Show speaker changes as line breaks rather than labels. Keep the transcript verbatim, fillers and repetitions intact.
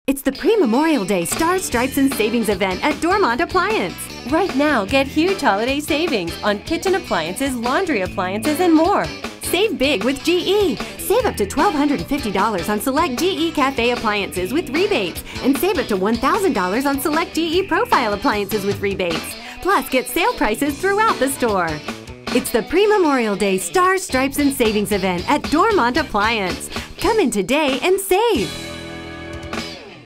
It's the pre-Memorial Day Stars, Stripes, and Savings event at Dormont Appliance.
Right now, get huge holiday savings on kitchen appliances, laundry appliances, and more.
Save big with G E. Save up to one thousand two hundred fifty dollars on select G E Cafe appliances with rebates, and save up to one thousand dollars on select G E Profile appliances with rebates. Plus, get sale prices throughout the store. It's the pre-Memorial Day Stars, Stripes, and Savings event at Dormont Appliance. Come in today and save.